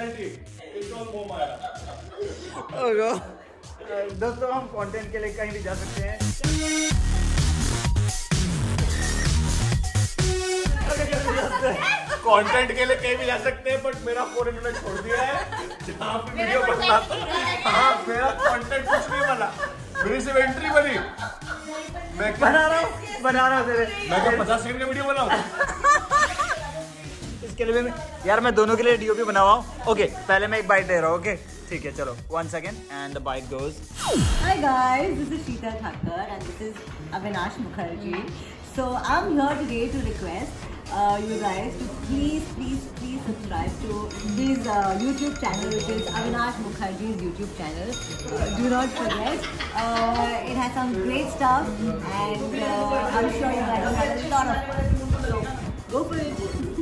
दोस्तों हम कंटेंट के लिए कहीं भी जा सकते हैं। कंटेंट के लिए कहीं भी जा सकते हैं, बट मेरा फोन इन्होंने छोड़ दिया है जहाँ पे वीडियो बनना था। हाँ, मेरा कंटेंट कुछ नहीं बना, मेरी सिर्फ एंट्री बनी। मैं बना रहा हूँ मैं क्या 50 सेकंड का वीडियो बनाऊँ? इसके लिए मैं यार मैं दोनों के लिए डीओपी बना हुआ हूँ। ओके, पहले मैं एक बाइट दे रहा हूँ। ओके ठीक है, चलो 1 second and the bite goes. Hi guys, this is Sheeta Thakkar and this is Avinash Mukherjee. So I'm here today to request you guys to please subscribe to this YouTube channel, which is Avinash Mukherjee's YouTube channel. Do not forget, it has some great stuff and I'm sure you guys will have a lot of fun. So go for it.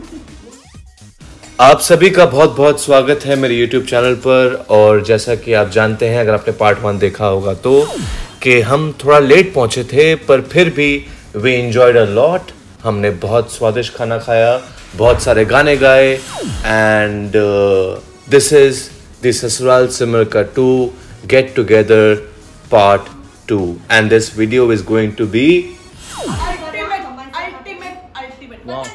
आप सभी का बहुत बहुत स्वागत है मेरे YouTube channel पर। और जैसा कि आप जानते हैं, अगर आपने पार्ट 1 देखा होगा तो कि हम थोड़ा लेट पहुंचे थे, पर फिर भी वी एंजॉयड अ लॉट। हमने बहुत स्वादिष्ट खाना खाया, बहुत सारे गाने गाए एंड दिस इज द ससुराल Simar Ka 2 get together part 2 and this video is going to be ultimate.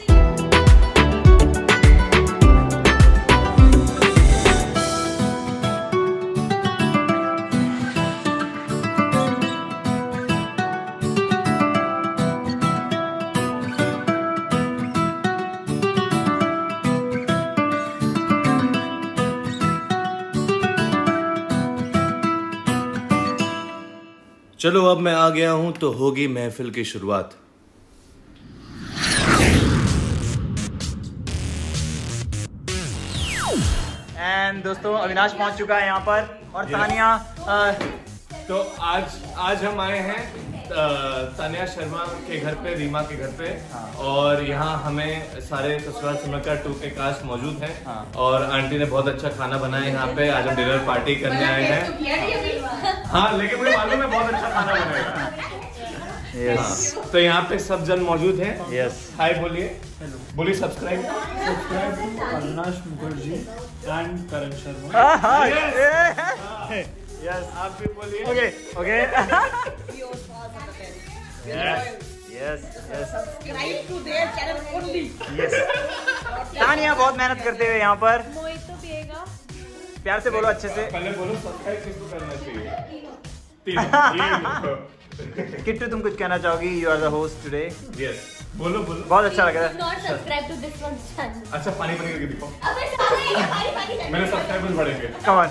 चलो अब मैं आ गया हूं तो होगी महफिल की शुरुआत। एंड दोस्तों अविनाश पहुंच चुका है यहाँ पर और तानिया तो आज हम आए हैं तानिया शर्मा के घर पे, रीमा के घर पे। और यहाँ हमें सारे ससुराल सिमर का 2 के कास्ट मौजूद हैं। और आंटी ने बहुत अच्छा खाना बनाया है यहाँ पे। आज हम डिनर पार्टी करने आए हैं। हाँ, लेकिन मुझे मालूम है बहुत अच्छा खाना बनेगा। यस तो यहाँ पे सब जन मौजूद हैं। यस हाय बोलिए, बोलिए subscribe to Avinash Mukherjee and Karan Sharma. Yes आप भी बोलिए। Okay Yes. Yes Subscribe to their channel only. Yes Tania बहुत मेहनत करते हुए यहाँ पर। मोहितो पिएगा। प्यार से बोलो, अच्छे से। पहले बोलो सब्सक्राइब किसको करना चाहिए? तीन। किट्टू तुम कुछ कहना चाहोगी? You are the host today. Yes, बोलो। बहुत अच्छा लग रहा है। Not subscribe to this one's channel. अच्छा, पानी करके दिखाओ। अबे साले ये पानी मेरे सब्सक्राइबर्स बढ़ेंगे। कम ऑन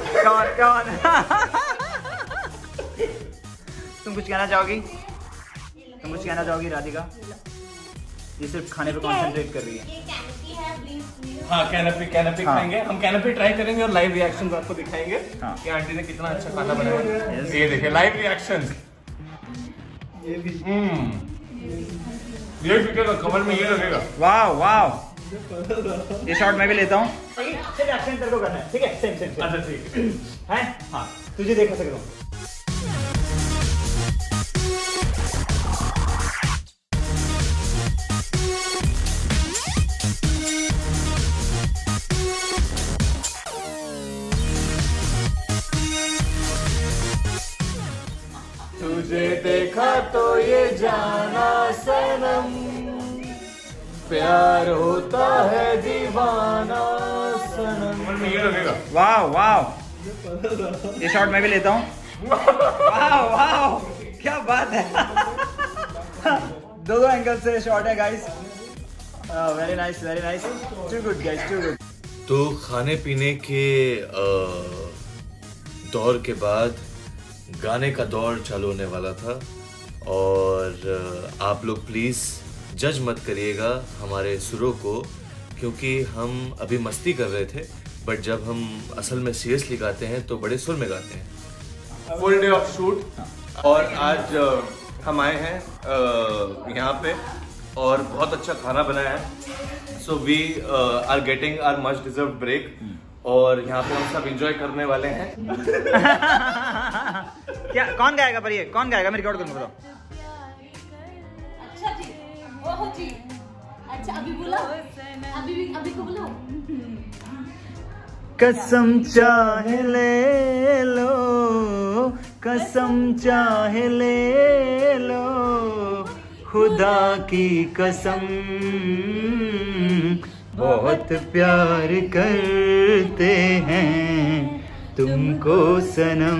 तुम कुछ कहना चाहोगी? राधिका? ये सिर्फ खाने पे कंसंट्रेट कर रही है। ये कैनपी है, प्लीज। हाँ, कैनपी खाएंगे हम। कैनपी ट्राई करेंगे और लाइव रिएक्शंस आपको दिखाएंगे कि आंटी ने कितना अच्छा खाना बनाया। ये देखिए लाइव रिएक्शंस। ये बिकेगा कमर में, ये लगेगा। वाह ये शॉट मैं भी लेता हूँ। सिर्फ एक्शन तेरे को करना है, ठीक है? सेम अच्छा ठीक है। हाँ, तुझे देखा सकता हूँ। तुझे देखा तो ये जाना सनम, प्यार होता है दीवाना सनम। ये लगेगा। वाह ये शॉट मैं भी लेता हूँ। वाह क्या बात है। दो एंगल से शॉट है guys. Very nice too good guys, too good. तो खाने पीने के दौर के बाद गाने का दौर चालू होने वाला था। और आप लोग प्लीज़ जज मत करिएगा हमारे सुरों को, क्योंकि हम अभी मस्ती कर रहे थे, बट जब हम असल में सीरियसली गाते हैं तो बड़े सुर में गाते हैं। फुल डे ऑफ शूट और आज हम आए हैं यहाँ पे और बहुत अच्छा खाना बनाया है। So we are getting our much deserved break और यहाँ पे हम सब एंजॉय करने वाले हैं। क्या कौन गाएगा? पर ये कौन गाएगा? मैं रिकॉर्ड करूँगा। अच्छा जी, बहुत जी। अच्छा अभी बुलाओ, अभी को बुलाओ। कसम चाहे ले लो, कसम चाहे ले लो, खुदा की कसम बहुत प्यार करते हैं तुमको सनम,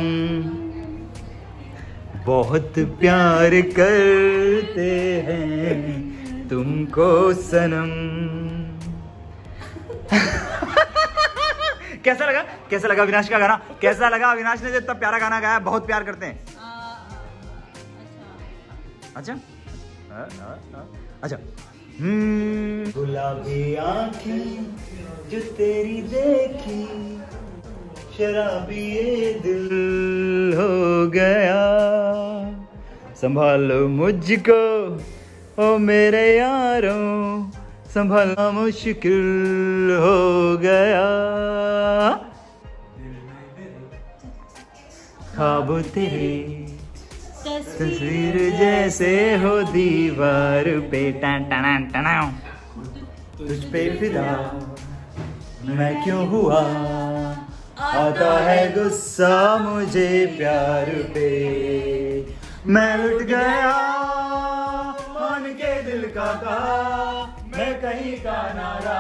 बहुत प्यार करते हैं तुमको सनम। कैसा लगा, कैसा लगा अविनाश का गाना? कैसा लगा? अविनाश ने जो इतना प्यारा गाना गाया, बहुत प्यार करते हैं। अच्छा अच्छा। गुलाबी आँखें जो तेरी देखी, शराबी ये दिल हो गया, संभालो मुझको ओ मेरे यारों, संभालना मुश्किल हो गया, ख्वाब तेरे तस्वीर जैसे हो दीवार पे, टन टन टन, तुझ पे फिदा मैं क्यों हुआ, आता है गुस्सा मुझे प्यार पे, मैं लुट गया मान के दिल का कहा, मैं कहीं का नारा,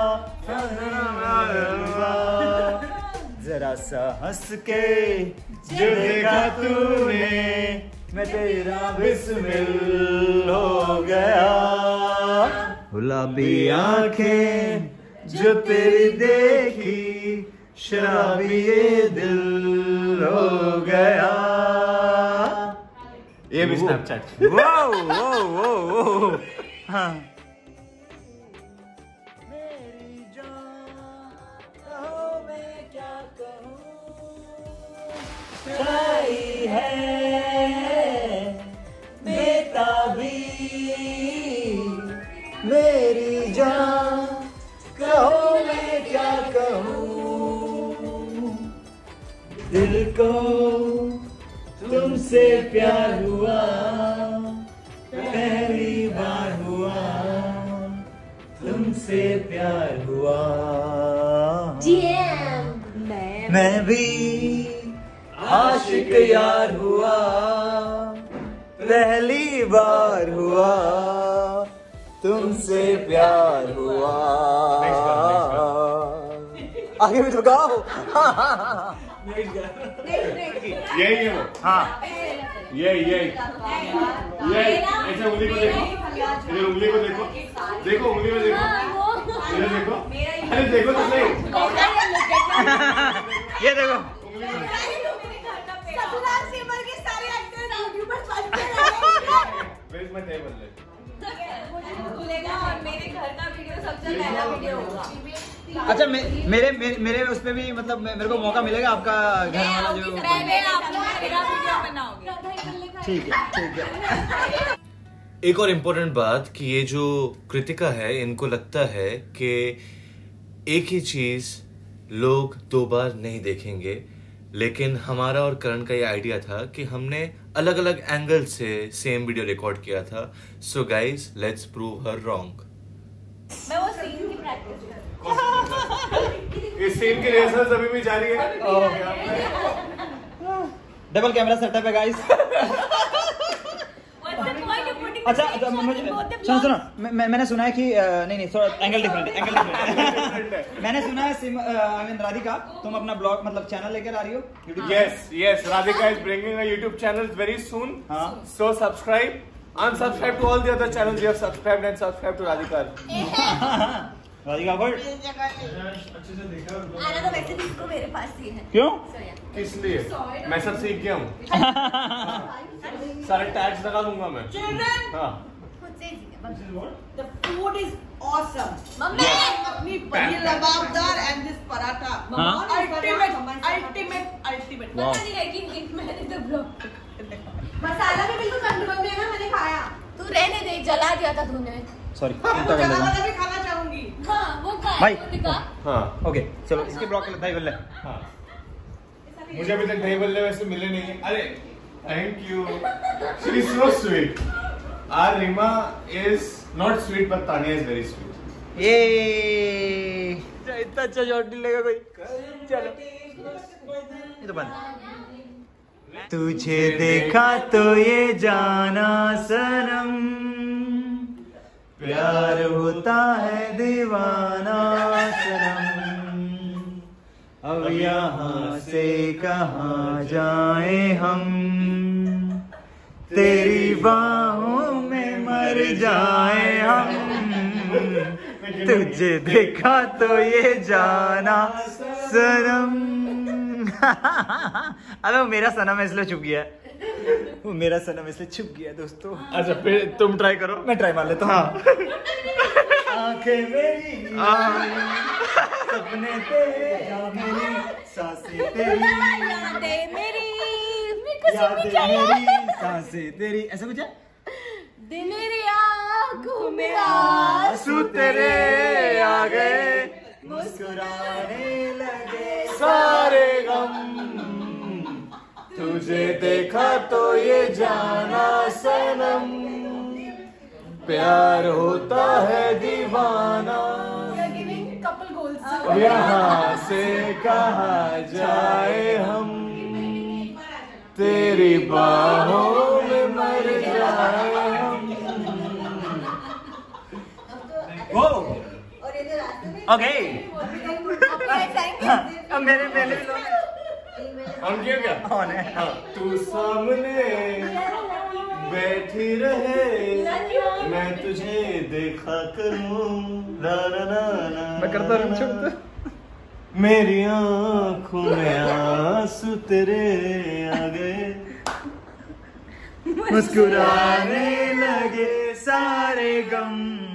जरा सा हंस के जो देखा तूने, मैं तेरा बिस्मिल हो गया, गुलाबी आंखें जो तेरी देखी, शराबी ये दिल हो गया। ये भी स्नैपचैट। Wow wow wow. हाँ। मेरी जान कहो मैं क्या कहूँ, है बेताबी, मेरी जान कहो मैं क्या कहूँ, दिल को तुमसे प्यार हुआ, पहली बार हुआ, तुमसे प्यार हुआ, मैं भी आशिक यार हुआ, पहली बार हुआ, तुमसे प्यार हुआ। आगे भी तो गाओ। यही है वो। हाँ यही ऐसे उंगली को देखो, इधर उंगली को देखो, देखो उंगली को देखो, इधर देखो, अरे देखो तो सही, ये देखो। Where's my table? मेरे घर का वीडियो सबसे पहला वीडियो होगा। अच्छा मेरे उस पे भी मतलब मेरे को मौका मिलेगा आपका घर वाला जो पहले आप लोग मेरा वीडियो बनाओगे। ठीक है ठीक है। एक और इम्पोर्टेंट बात कि ये जो कृतिका है, इनको लगता है कि एक ही चीज लोग दो बार नहीं देखेंगे, लेकिन हमारा और करण का ये आइडिया था कि हमने अलग अलग एंगल से सेम वीडियो रिकॉर्ड किया था। So guys let's prove her wrong. मैं वो सीन की प्रैक्टिस कर, इस सीन की रिहर्सल अभी भी जारी है। डबल कैमरा सेटअप है गाइस। अच्छा मुझे सुनो मैंने सुना है कि नहीं थोड़ा एंगल डिफरेंट मैंने सुना है आई मीन राधिका तुम अपना ब्लॉग मतलब चैनल लेकर आ रही हो YouTube? Yes, Radhika is bringing a YouTube channel very soon. So subscribe, unsubscribe to all the other channels you have subscribed and subscribe to Radhika. Radhika but अच्छे से देखा आना तो वैसे भी इसको मेरे पास ही है। क्यों? किस लिए? मैं सब सीख गया हूँ। सारे टैग्स लगा दूंगा मैं। हाँ। The food is awesome. Mummy अपनी पनीर लबाबदार and this paratha. Ultimate. पता नहीं लेकिन मैंने तो ब्लॉग मसाला भी बिल्कुल कंट्रोल में है ना, मैंने खाया। तू रहने दे, जला दिया था तूने। सॉरी भी खाना चाहूंगी। हाँ वो भाई। दिखा। हाँ। ओके चलो इसके ब्लॉग के लिए दही बल्ले। हाँ। मुझे अभी तक दही बल्ले वैसे मिले नहीं है। अरे thank you, she is so sweet. Our Rima is not sweet, but Tanya is very sweet. ये इतना अच्छा शॉट नहीं लेगा कोई। चलो ये तो बंद। तुझे देखा तो ये जाना सनम, प्यार होता है दीवाना सनम, अब यहाँ से कहाँ जाए हम, तेरी बाहों में मर जाए हम, तुझे देखा तो ये जाना सनम। अबे वो मेरा सनम इसलिए छुप गया, वो मेरा सनम इसलिए छुप गया दोस्तों। अच्छा फिर तुम ट्राई करो, मैं ट्राई मार लेता हूँ। आंखें मेरी, सपने तेरे, मेरी सांसें तेरी, यादें मेरी, सांसें तेरी, ऐसा कुछ है। दिन मेरी आँखों में आंसू तेरे आ गए, मुस्कुराने लगे सारे गम, तुझे देखा तो ये जाना सनम, प्यार होता है दीवाना, कपल गोल्स। यहाँ से कहाँ जाए हम, तेरी बाहों में मर जाए हम। ओके अब मेरे पहले हम क्यों क्या ऑन है। हाँ। तू सामने बैठी रहे, मैं तुझे देखा करूं, ना ना ना ना, मैं करता रहूं। मेरी आँखों में आंसू तेरे आ गए, मुस्कुराने लगे सारे गम,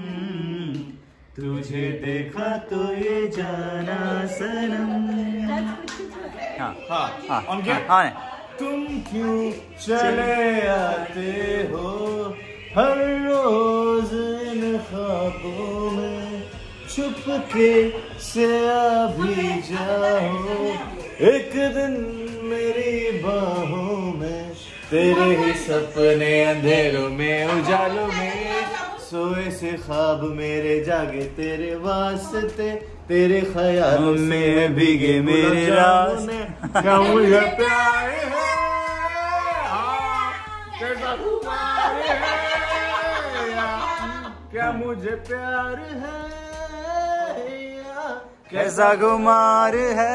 तुझे देखा तो ये जाना सनम। हाँ हाँ हाँ हम क्या हाँ। तुम क्यों चले आते हो हर रोज इन ख्वाबों में, छुपके से आ भी जाओ एक दिन मेरी बाहों में, तेरे ही सपने अंधेरों में उजालों में, सोए से ख्वाब मेरे जागे तेरे वास्ते, तेरे ख्यालों में भीगे मेरे रास्ते, क्या मुझे प्यार है, हाँ, कैसा खुमार है, क्या मुझे प्यार है, कैसा गुमार है।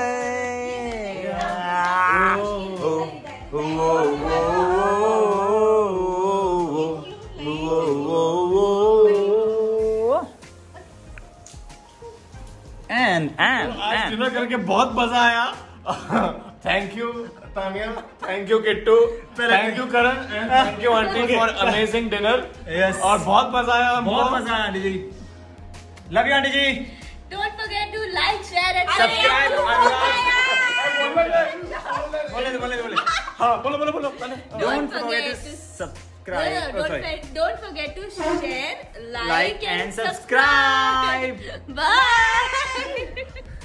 आज डिनर करके बहुत मजा आया। Thank you Tania, thank you Kittu, thank you Karan, and thank you aunty for amazing dinner. Yes और बहुत मजा आया, बहुत मजा आया aunty ji. Love you aunty ji. Don't forget to like, share and subscribe. बोले हाँ बोलो बोलो बोलो। Don't forget to subscribe. Don't forget to share, Like and subscribe. Bye.